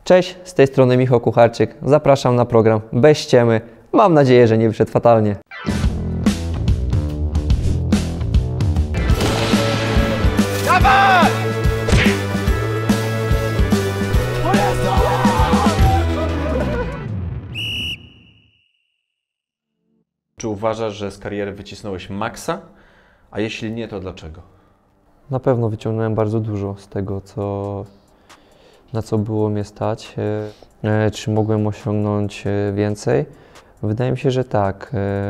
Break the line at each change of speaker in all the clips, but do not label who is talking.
Cześć, z tej strony Michał Kucharczyk. Zapraszam na program Bez ściemy. Mam nadzieję, że nie wyszedł fatalnie.
Dawaj! Czy uważasz, że z kariery wycisnąłeś maksa? A jeśli nie, to dlaczego?
Na pewno wyciągnąłem bardzo dużo z tego, na co było mnie stać. Czy mogłem osiągnąć więcej? Wydaje mi się, że tak.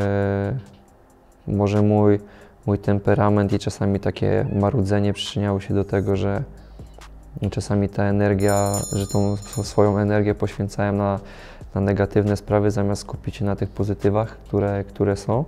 Może mój temperament i czasami takie marudzenie przyczyniało się do tego, że czasami ta energia, że tą swoją energię poświęcałem na negatywne sprawy, zamiast skupić się na tych pozytywach, które są.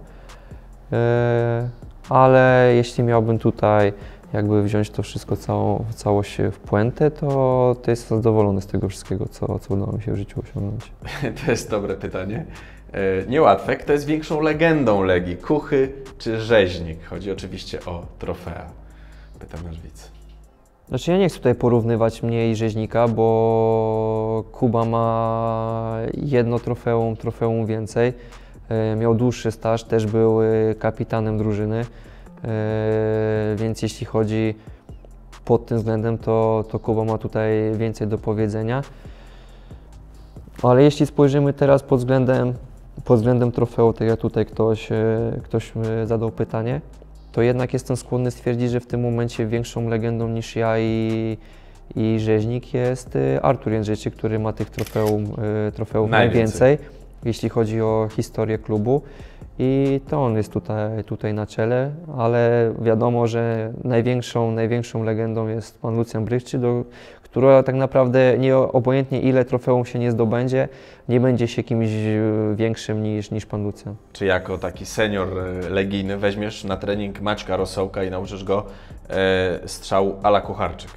Ale jeśli miałbym tutaj jakby wziąć to wszystko, całość w puentę, to jestem zadowolony z tego wszystkiego, co udało mi się w życiu osiągnąć.
To jest dobre pytanie. Niełatwe. Kto jest większą legendą Legii? Kuchy czy Rzeźnik? Chodzi oczywiście o trofea. Pytam nasz widz.
Znaczy ja nie chcę tutaj porównywać mnie i Rzeźnika, bo Kuba ma jedno trofeum więcej. Miał dłuższy staż, też był kapitanem drużyny, więc jeśli chodzi pod tym względem, to Kuba ma tutaj więcej do powiedzenia. Ale jeśli spojrzymy teraz pod względem trofeum, tak jak tutaj ktoś zadał pytanie, to jednak jestem skłonny stwierdzić, że w tym momencie większą legendą niż ja i Rzeźnik jest Artur Jędrzejczyk, który ma tych trofeów najwięcej, jeśli chodzi o historię klubu. I to on jest tutaj na czele, ale wiadomo, że największą legendą jest pan Lucjan Brychczy, która tak naprawdę obojętnie ile trofeum się nie zdobędzie, nie będzie się kimś większym niż pan Lucjan.
Czy jako taki senior legijny weźmiesz na trening Maćka Rosołka i nauczysz go strzału a la Kucharczyk?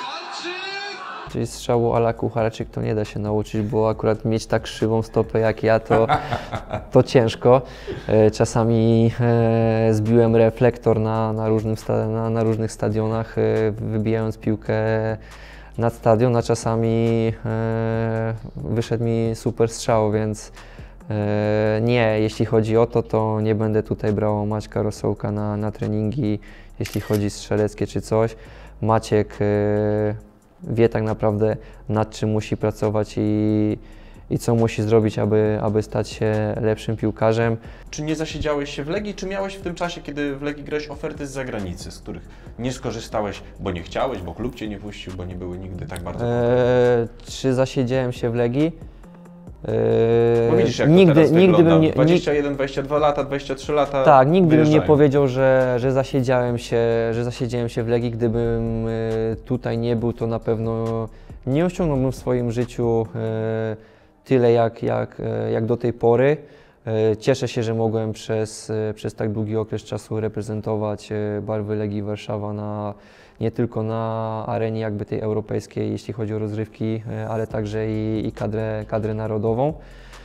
Czyli strzału a la Kucharczyk to nie da się nauczyć, bo akurat mieć tak krzywą stopę jak ja, to ciężko. Czasami zbiłem reflektor na różnych stadionach, wybijając piłkę nad stadion, a czasami wyszedł mi super strzał, więc nie, jeśli chodzi o to nie będę tutaj brał Maćka Rosołka na treningi, jeśli chodzi strzeleckie czy coś. Maciek wie tak naprawdę, nad czym musi pracować i co musi zrobić, aby stać się lepszym piłkarzem.
Czy nie zasiedziałeś się w Legii, czy miałeś w tym czasie, kiedy w Legii grałeś, oferty z zagranicy, z których nie skorzystałeś, bo nie chciałeś, bo klub Cię nie puścił, bo nie były nigdy tak bardzo
Czy zasiedziałem się w Legii?
Bo widzisz, jak
nigdy,
to teraz
nigdy
wygląda.
bym nie,
21, 22 lata, 23 lata.
Tak, nigdy bym nie
wyjeżdżają.
powiedział, że zasiedziałem się w Legii. Gdybym tutaj nie był, to na pewno nie osiągnąłbym w swoim życiu tyle jak do tej pory. Cieszę się, że mogłem przez tak długi okres czasu reprezentować barwy Legii Warszawa nie tylko na arenie jakby tej europejskiej, jeśli chodzi o rozrywki, ale także i kadrę narodową.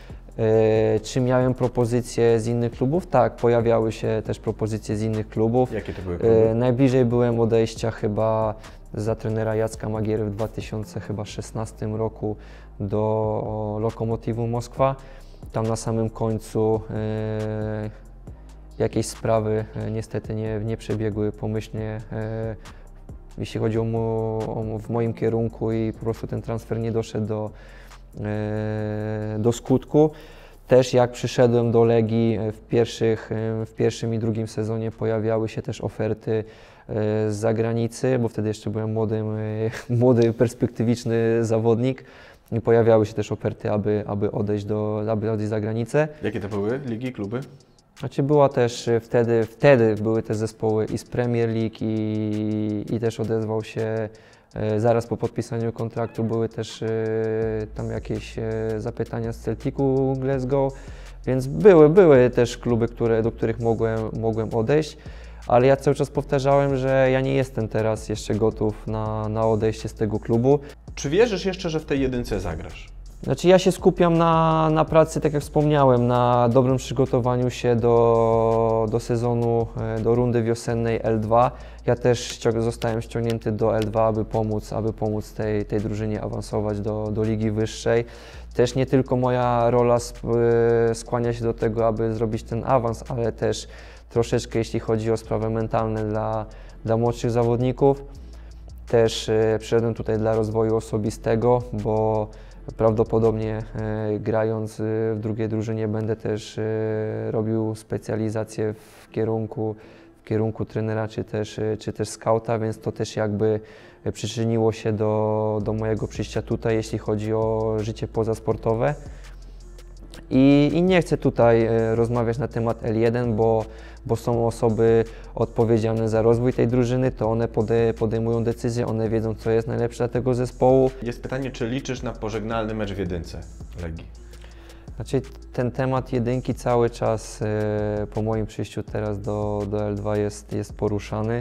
Czy miałem propozycje z innych klubów? Tak, pojawiały się też propozycje z innych klubów.
Jakie to były kluby?
Najbliżej byłem odejścia chyba za trenera Jacka Magiery w 2016 roku do Lokomotywu Moskwa. Tam na samym końcu jakieś sprawy niestety nie przebiegły pomyślnie, jeśli chodzi w moim kierunku i po prostu ten transfer nie doszedł do skutku. Też jak przyszedłem do Legii w pierwszym i drugim sezonie pojawiały się też oferty z zagranicy, bo wtedy jeszcze byłem młody, perspektywiczny zawodnik i pojawiały się też oferty, aby odejść za granicę.
Jakie to były ligi, kluby?
Znaczy była też wtedy były te zespoły i z Premier League i też odezwał się zaraz po podpisaniu kontraktu, były też tam jakieś zapytania z Celticu Glasgow, więc były też kluby, do których mogłem odejść, ale ja cały czas powtarzałem, że ja nie jestem teraz jeszcze gotów na odejście z tego klubu.
Czy wierzysz jeszcze, że w tej jedynce zagrasz?
Znaczy ja się skupiam na pracy, tak jak wspomniałem, na dobrym przygotowaniu się do sezonu, do rundy wiosennej L2. Ja też zostałem ściągnięty do L2, aby pomóc tej drużynie awansować do ligi wyższej. Też nie tylko moja rola skłania się do tego, aby zrobić ten awans, ale też troszeczkę jeśli chodzi o sprawy mentalne dla młodszych zawodników. Też przyszedłem tutaj dla rozwoju osobistego, bo prawdopodobnie grając w drugiej drużynie będę też robił specjalizację w kierunku trenera czy też skauta, więc to też jakby przyczyniło się do mojego przyjścia tutaj, jeśli chodzi o życie pozasportowe. I nie chcę tutaj rozmawiać na temat L1, bo są osoby odpowiedzialne za rozwój tej drużyny, to one podejmują decyzje, one wiedzą, co jest najlepsze dla tego zespołu.
Jest pytanie, czy liczysz na pożegnalny mecz w jedynce Legii?
Znaczy ten temat jedynki cały czas po moim przyjściu teraz do L2 jest poruszany.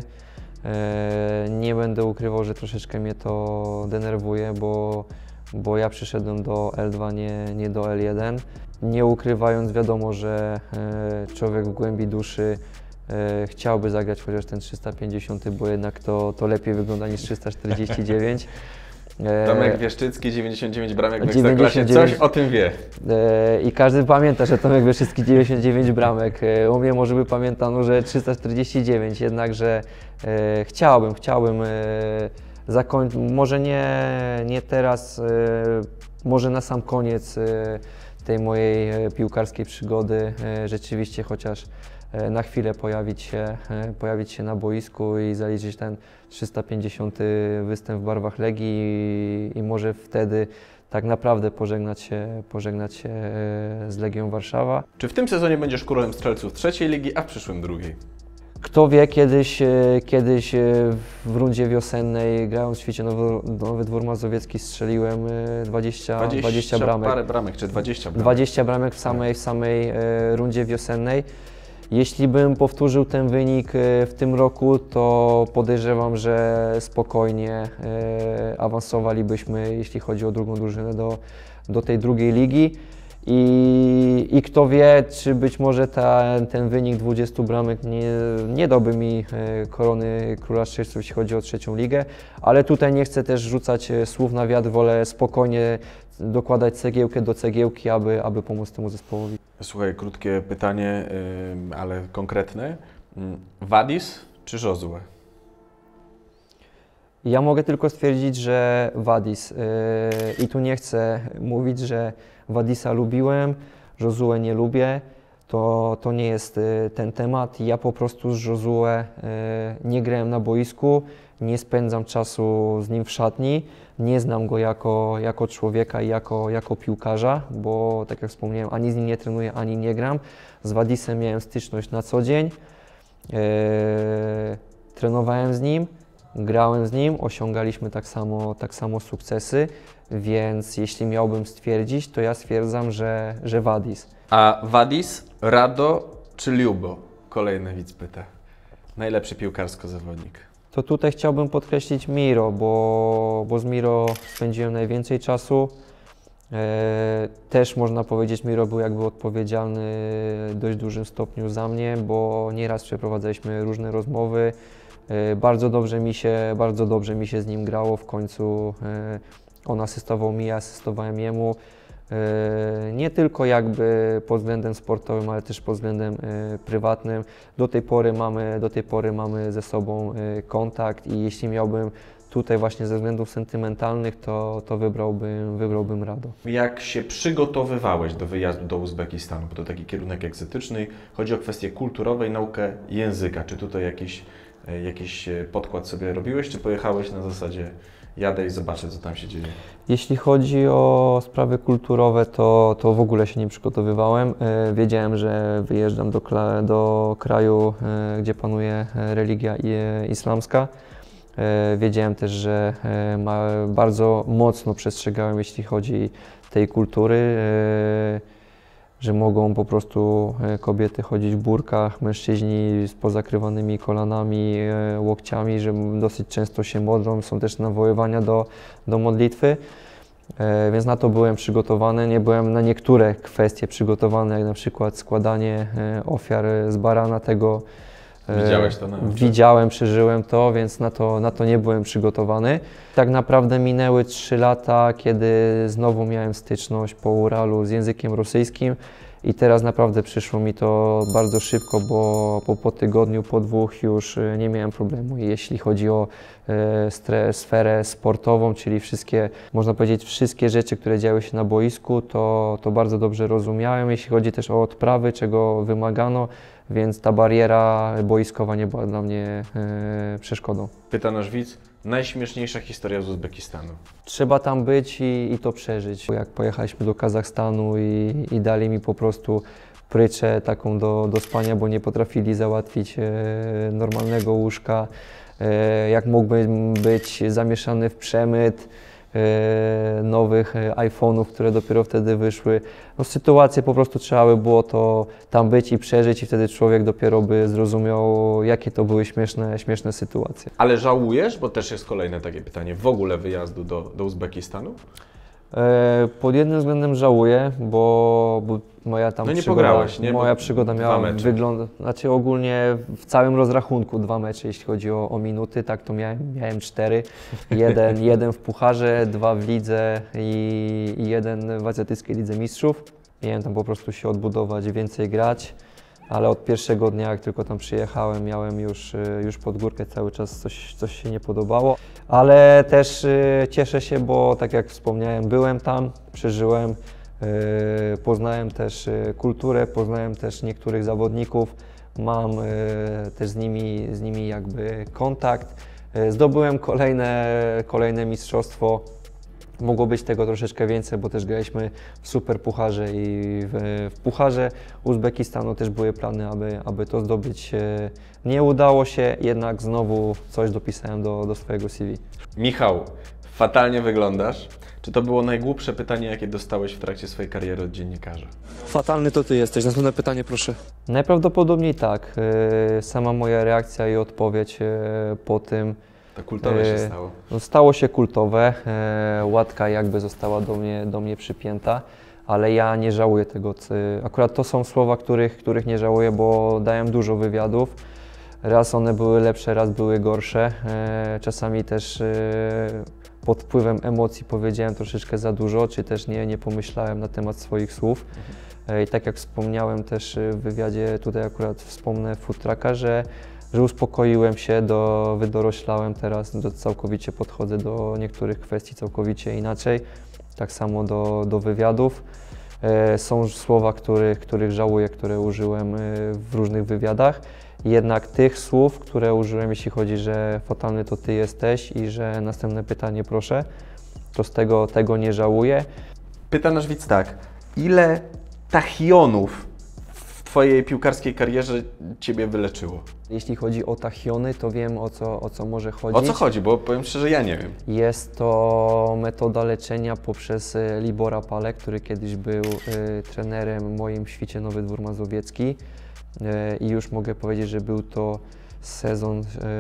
Nie będę ukrywał, że troszeczkę mnie to denerwuje, bo ja przyszedłem do L2, nie do L1. Nie ukrywając, wiadomo, że człowiek w głębi duszy chciałby zagrać chociaż ten 350, bo jednak to lepiej wygląda niż 349.
Tomek Wieszczycki, 99 bramek w Ekstraklasie, coś o tym wie.
I każdy pamięta, że Tomek Wieszczycki 99 bramek. U mnie może by pamiętano, że 349, jednakże chciałbym zakończyć, może nie teraz, może na sam koniec tej mojej piłkarskiej przygody rzeczywiście chociaż na chwilę pojawić się na boisku i zaliczyć ten 350 występ w barwach Legii i może wtedy tak naprawdę pożegnać się z Legią Warszawa.
Czy w tym sezonie będziesz królem strzelców trzeciej ligi, a w przyszłym drugiej?
Kto wie, kiedyś w rundzie wiosennej, grając w świecie Nowy Dwór Mazowiecki, strzeliłem 20 bramek.
Parę bramek, czy 20 bramek?
20 bramek w samej rundzie wiosennej. Jeśli bym powtórzył ten wynik w tym roku, to podejrzewam, że spokojnie awansowalibyśmy, jeśli chodzi o drugą drużynę, do tej drugiej ligi. I kto wie, czy być może ten wynik 20 bramek nie dałby mi korony króla strzelców, jeśli chodzi o trzecią ligę, ale tutaj nie chcę też rzucać słów na wiatr, wolę spokojnie dokładać cegiełkę do cegiełki, aby pomóc temu zespołowi.
Słuchaj, krótkie pytanie, ale konkretne. Wadis czy Josue?
Ja mogę tylko stwierdzić, że Wadis. I tu nie chcę mówić, że Wadisa lubiłem, Josue nie lubię. To nie jest ten temat. Ja po prostu z Josue nie grałem na boisku, nie spędzam czasu z nim w szatni, nie znam go jako człowieka i jako piłkarza, bo tak jak wspomniałem, ani z nim nie trenuję, ani nie gram. Z Wadisem miałem styczność na co dzień, trenowałem z nim, grałem z nim, osiągaliśmy tak samo sukcesy, więc jeśli miałbym stwierdzić, to ja stwierdzam, że Wadis.
A Wadis, Rado czy Liubo? Kolejny widz pyta. Najlepszy piłkarsko zawodnik.
To tutaj chciałbym podkreślić Miro, bo z Miro spędziłem najwięcej czasu. Też można powiedzieć, Miro był jakby odpowiedzialny w dość dużym stopniu za mnie, bo nieraz przeprowadzaliśmy różne rozmowy. Bardzo dobrze mi się z nim grało. W końcu on asystował mi, ja asystowałem jemu. Nie tylko jakby pod względem sportowym, ale też pod względem prywatnym. Do tej pory mamy ze sobą kontakt i jeśli miałbym tutaj właśnie ze względów sentymentalnych, to wybrałbym Rado.
Jak się przygotowywałeś do wyjazdu do Uzbekistanu, bo to taki kierunek egzotyczny, chodzi o kwestie kulturowe i naukę języka. Czy tutaj jakiś podkład sobie robiłeś, czy pojechałeś na zasadzie jadę i zobaczę, co tam się dzieje?
Jeśli chodzi o sprawy kulturowe, to w ogóle się nie przygotowywałem. Wiedziałem, że wyjeżdżam do kraju, gdzie panuje religia islamska. Wiedziałem też, że bardzo mocno przestrzegałem, jeśli chodzi tej kultury, że mogą po prostu kobiety chodzić w burkach, mężczyźni z pozakrywanymi kolanami, łokciami, że dosyć często się modlą, są też nawoływania do modlitwy. Więc na to byłem przygotowany. Nie byłem na niektóre kwestie przygotowany, jak na przykład składanie ofiar z barana tego.
Widziałeś to na oczy?
Widziałem, przeżyłem to, więc na to nie byłem przygotowany. Tak naprawdę minęły 3 lata, kiedy znowu miałem styczność po Uralu z językiem rosyjskim i teraz naprawdę przyszło mi to bardzo szybko, bo po tygodniu, po 2 już nie miałem problemu. Jeśli chodzi o sferę sportową, czyli wszystkie, można powiedzieć, wszystkie rzeczy, które działy się na boisku, to bardzo dobrze rozumiałem. Jeśli chodzi też o odprawy, czego wymagano, więc ta bariera boiskowa nie była dla mnie przeszkodą.
Pyta nasz widz, najśmieszniejsza historia z Uzbekistanu.
Trzeba tam być i to przeżyć. Jak pojechaliśmy do Kazachstanu i dali mi po prostu pryczę taką do spania, bo nie potrafili załatwić normalnego łóżka. Jak mógłbym być zamieszany w przemyt nowych iPhone'ów, które dopiero wtedy wyszły. No, sytuacje po prostu trzeba by było to tam być i przeżyć i wtedy człowiek dopiero by zrozumiał, jakie to były śmieszne sytuacje.
Ale żałujesz, bo też jest kolejne takie pytanie, w ogóle wyjazdu do Uzbekistanu?
Pod jednym względem żałuję, bo moja tam
No nie
przygoda,
pograłeś, nie?
moja
Bo
przygoda
2
miała
mecze.
wygląd, znaczy ogólnie w całym rozrachunku 2 mecze, jeśli chodzi o minuty, tak to miałem 4. Jeden w pucharze, 2 w lidze i 1 w azjatyckiej lidze mistrzów. Miałem tam po prostu się odbudować, więcej grać, ale od pierwszego dnia, jak tylko tam przyjechałem, miałem już pod górkę cały czas coś się nie podobało. Ale też cieszę się, bo tak jak wspomniałem, byłem tam, przeżyłem, poznałem też kulturę, poznałem też niektórych zawodników, mam też z nimi jakby kontakt. Zdobyłem kolejne mistrzostwo. Mogło być tego troszeczkę więcej, bo też graliśmy w Super Pucharze i w Pucharze Uzbekistanu też były plany, aby to zdobyć. Nie udało się, jednak znowu coś dopisałem do swojego CV.
Michał, fatalnie wyglądasz. Czy to było najgłupsze pytanie, jakie dostałeś w trakcie swojej kariery od dziennikarza?
Fatalny to ty jesteś. Następne pytanie, proszę.
Najprawdopodobniej tak. Sama moja reakcja i odpowiedź po tym.
To kultowe się stało.
No, stało się kultowe, łatka jakby została do mnie przypięta, ale ja nie żałuję tego. Akurat to są słowa, których nie żałuję, bo dałem dużo wywiadów. Raz one były lepsze, raz były gorsze. Czasami też pod wpływem emocji powiedziałem troszeczkę za dużo, czy też nie pomyślałem na temat swoich słów. I tak jak wspomniałem też w wywiadzie, tutaj akurat wspomnę Food Trucka, że uspokoiłem się, wydoroślałem teraz, całkowicie podchodzę do niektórych kwestii całkowicie inaczej, tak samo do wywiadów. Są słowa, których żałuję, które użyłem w różnych wywiadach, jednak tych słów, które użyłem, jeśli chodzi, że fatalny to ty jesteś i że następne pytanie proszę, to z tego nie żałuję.
Pyta nasz widz tak, ile tachionów w twojej piłkarskiej karierze ciebie wyleczyło?
Jeśli chodzi o tachiony, to wiem o co może chodzić.
O co chodzi? Bo powiem szczerze, ja nie wiem.
Jest to metoda leczenia poprzez Libora Palę, który kiedyś był trenerem moim w Świcie Nowy Dwór Mazowiecki i już mogę powiedzieć, że był to sezon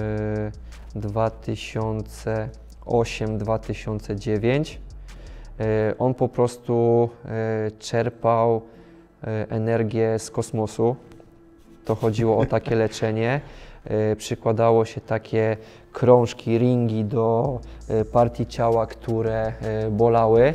2008-2009. On po prostu czerpał energię z kosmosu. To chodziło o takie leczenie. Przykładało się takie krążki, ringi do partii ciała, które bolały.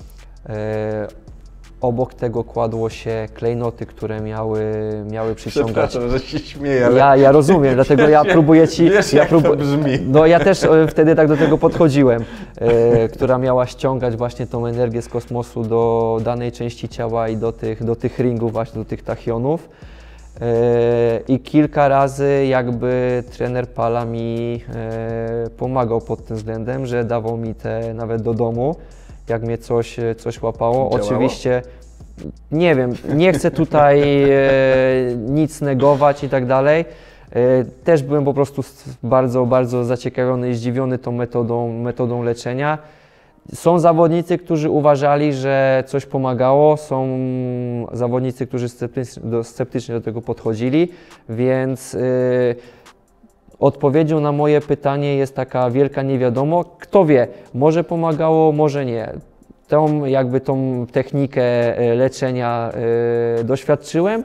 Obok tego kładło się klejnoty, które miały przyciągać.
Przepraszam, że się śmieję, ale
Ja rozumiem, dlatego ja próbuję ci.
wiesz, jak to brzmi.
No ja też wtedy tak do tego podchodziłem, która miała ściągać właśnie tą energię z kosmosu do danej części ciała i do tych ringów, właśnie do tych tachionów. I kilka razy jakby trener Pala mi pomagał pod tym względem, że dawał mi te nawet do domu, jak mnie coś łapało.
Działało?
Oczywiście nie wiem, nie chcę tutaj nic negować i tak dalej. Też byłem po prostu bardzo zaciekawiony i zdziwiony tą metodą leczenia. Są zawodnicy, którzy uważali, że coś pomagało, są zawodnicy, którzy sceptycznie do tego podchodzili, więc odpowiedzią na moje pytanie jest taka wielka niewiadomo. Kto wie, może pomagało, może nie. tą technikę leczenia doświadczyłem.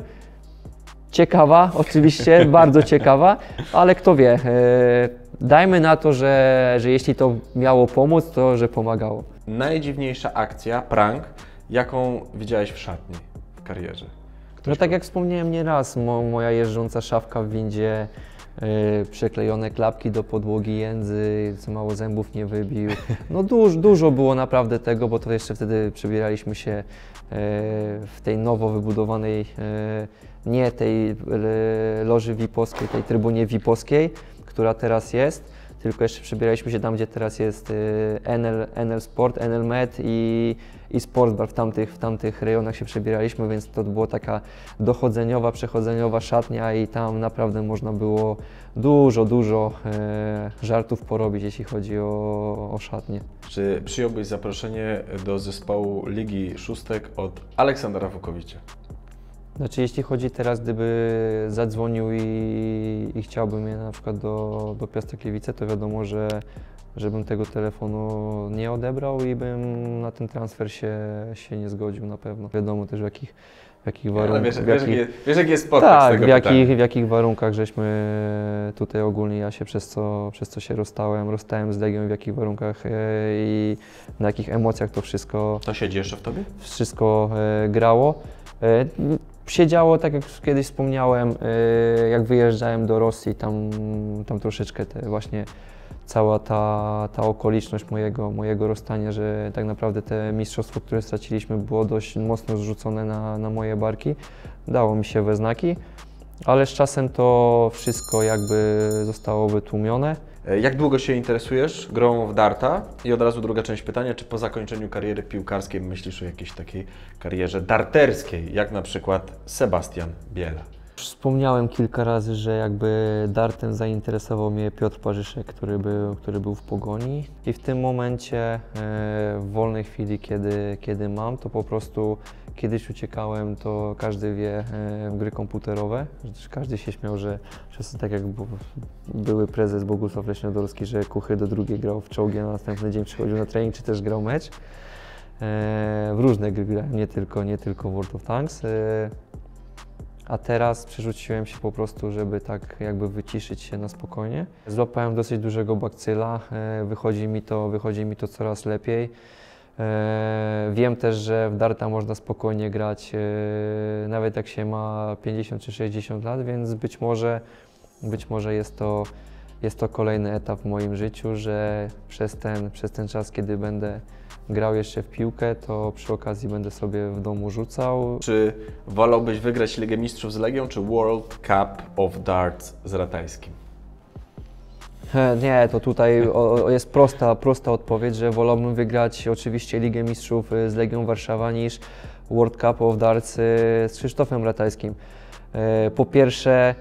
Ciekawa, oczywiście, bardzo ciekawa, ale kto wie, dajmy na to, że jeśli to miało pomóc, to że pomagało.
Najdziwniejsza akcja, prank, jaką widziałeś w szatni w karierze?
No tak jak wspomniałem nieraz, moja jeżdżąca szafka w windzie, przyklejone klapki do podłogi jędzy, co mało zębów nie wybił. No dużo było naprawdę tego, bo to jeszcze wtedy przebieraliśmy się w tej nowo wybudowanej, nie tej loży VIP-owskiej, tej trybunie VIP-owskiej, która teraz jest, tylko jeszcze przebieraliśmy się tam, gdzie teraz jest NL Sport, NL Med i Sportsbar. W tamtych rejonach się przebieraliśmy, więc to była taka dochodzeniowa, przechodzeniowa szatnia i tam naprawdę można było dużo żartów porobić, jeśli chodzi o szatnię.
Czy przyjąłbyś zaproszenie do zespołu Ligi Szóstek od Aleksandra Wukowicza?
Znaczy, jeśli chodzi teraz, gdyby zadzwonił i chciałby mnie na przykład do Piasta Gliwice, to wiadomo, że bym tego telefonu nie odebrał i bym na ten transfer się nie zgodził na pewno. Wiadomo też w jakich warunkach.
Wiesz, jaki jest podtekst
tak,
tego pytania.
w jakich warunkach żeśmy tutaj ogólnie, ja się przez co się rozstałem z Legią, w jakich warunkach i na jakich emocjach to wszystko.
To siedzi jeszcze w tobie?
Wszystko grało. Siedziało, tak jak kiedyś wspomniałem, jak wyjeżdżałem do Rosji, tam troszeczkę właśnie cała ta okoliczność mojego rozstania, że tak naprawdę te mistrzostwo, które straciliśmy, było dość mocno zrzucone na moje barki. Dało mi się we znaki, ale z czasem to wszystko jakby zostało wytłumione.
Jak długo się interesujesz grą w darta? I od razu druga część pytania, czy po zakończeniu kariery piłkarskiej myślisz o jakiejś takiej karierze darterskiej, jak na przykład Sebastian Biela?
Wspomniałem kilka razy, że jakby dartem zainteresował mnie Piotr Parzyszek, który był w Pogoni i w tym momencie w wolnej chwili, kiedy mam, to po prostu kiedyś uciekałem, to każdy wie, w gry komputerowe. Każdy się śmiał, że tak jak były prezes Bogusław Leśniodolski, że Kuchy do drugiej grał w czołgi, a na następny dzień przychodził na trening, czy też grał mecz. W różne gry grałem, nie tylko World of Tanks. A teraz przerzuciłem się po prostu, żeby tak jakby wyciszyć się na spokojnie. Złapałem dosyć dużego bakcyla, wychodzi mi to coraz lepiej. Wiem też, że w darta można spokojnie grać, nawet jak się ma 50 czy 60 lat, więc być może jest to kolejny etap w moim życiu, że przez ten czas, kiedy będę grał jeszcze w piłkę, to przy okazji będę sobie w domu rzucał.
Czy wolałbyś wygrać Ligę Mistrzów z Legią, czy World Cup of Darts z Ratajskim?
Nie, to tutaj jest prosta odpowiedź, że wolałbym wygrać oczywiście Ligę Mistrzów z Legią Warszawa niż World Cup of Darts z Krzysztofem Ratajskim. Po pierwsze,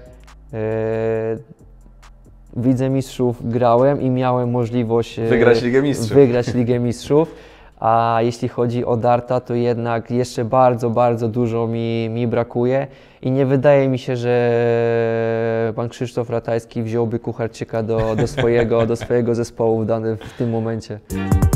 w Lidze Mistrzów grałem i miałem możliwość wygrać Ligę Mistrzów. A jeśli chodzi o darta, to jednak jeszcze bardzo dużo mi brakuje i nie wydaje mi się, że pan Krzysztof Ratajski wziąłby Kucharczyka do swojego zespołu w tym momencie.